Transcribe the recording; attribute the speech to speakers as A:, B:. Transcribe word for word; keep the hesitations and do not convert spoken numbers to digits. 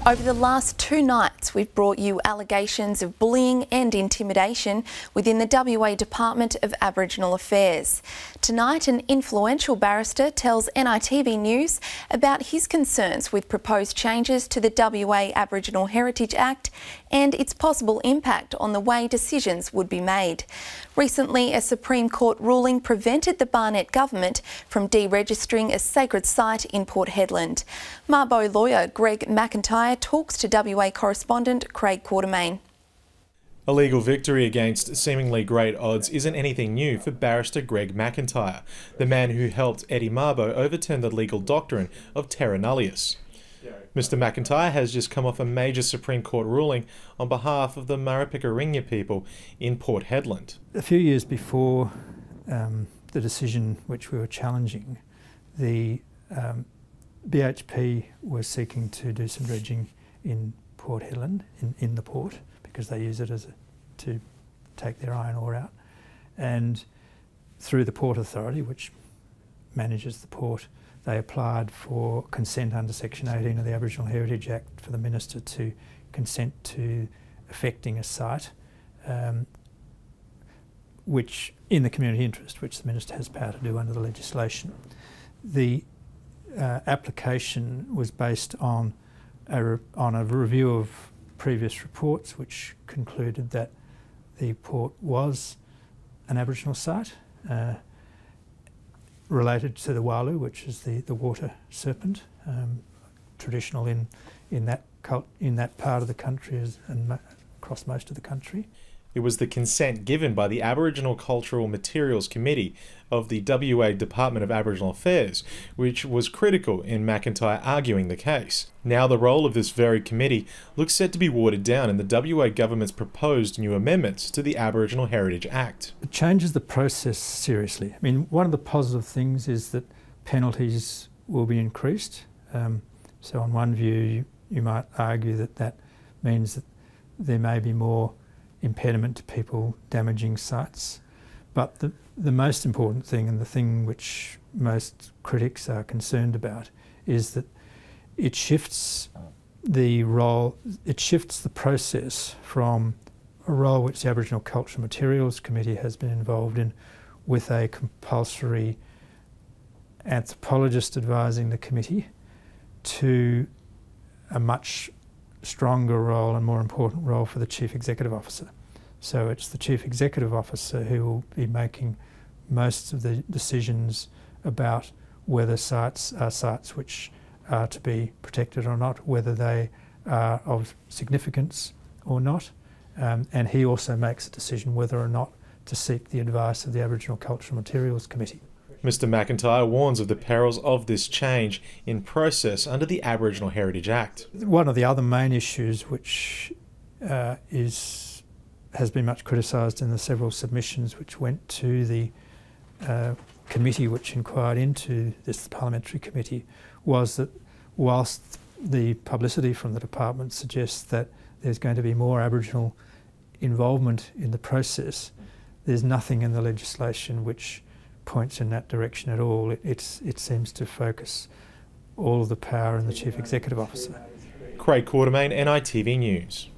A: Over the last two nights, we've brought you allegations of bullying and intimidation within the W A Department of Aboriginal Affairs. Tonight, an influential barrister tells N I T V News about his concerns with proposed changes to the W A Aboriginal Heritage Act and its possible impact on the way decisions would be made. Recently, a Supreme Court ruling prevented the Barnett Government from deregistering a sacred site in Port Hedland. Mabo Lawyer Greg McIntyre talks to W A Correspondent Quartermaine.
B: A legal victory against seemingly great odds isn't anything new for Barrister Greg McIntyre, the man who helped Eddie Mabo overturn the legal doctrine of terra nullius. Mister McIntyre has just come off a major Supreme Court ruling on behalf of the Murrupikarinya people in Port Hedland.
C: A few years before um, the decision which we were challenging, the um, B H P was seeking to do some dredging in Port Hedland, in, in the port, because they use it as a, to take their iron ore out. And through the Port Authority, which manages the port, they applied for consent under Section eighteen of the Aboriginal Heritage Act for the Minister to consent to affecting a site um, which, in the community interest, which the Minister has power to do under the legislation. The uh, application was based on a, re on a review of previous reports which concluded that the port was an Aboriginal site uh, related to the walu, which is the, the water serpent, um, traditional in, in, that cult, in that part of the country as, and mo across most of the country.
B: It was the consent given by the Aboriginal Cultural Materials Committee of the W A Department of Aboriginal Affairs, which was critical in McIntyre arguing the case. Now the role of this very committee looks set to be watered down in the W A government's proposed new amendments to the Aboriginal Heritage Act.
C: It changes the process seriously. I mean, one of the positive things is that penalties will be increased. Um, so on one view, you, you might argue that that means that there may be more impediment to people damaging sites. But the, the most important thing, and the thing which most critics are concerned about, is that it shifts the role, it shifts the process from a role which the Aboriginal Cultural Materials Committee has been involved in, with a compulsory anthropologist advising the committee, to a much stronger role and more important role for the Chief Executive Officer. So it's the Chief Executive Officer who will be making most of the decisions about whether sites are sites which are to be protected or not, whether they are of significance or not, um, and he also makes a decision whether or not to seek the advice of the Aboriginal Cultural Materials Committee.
B: Mister McIntyre warns of the perils of this change in process under the Aboriginal Heritage Act.
C: One of the other main issues which uh, is, has been much criticised in the several submissions which went to the uh, committee which inquired into this parliamentary committee was that whilst the publicity from the department suggests that there's going to be more Aboriginal involvement in the process, there's nothing in the legislation which points in that direction at all. It, it's, it seems to focus all of the power in the Chief Executive Officer.
B: Craig Quartermaine, N I T V News.